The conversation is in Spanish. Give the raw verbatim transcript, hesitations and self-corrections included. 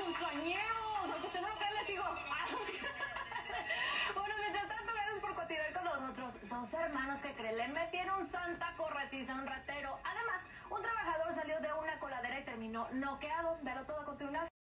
montañeros, aunque usted no lo cree, les digo. Bueno, mientras tanto, gracias por continuar con nosotros. Dos hermanos que creen, le metieron santa corretiza a un ratero. Además, un trabajador salió de una coladera y terminó noqueado. Véalo todo a continuar.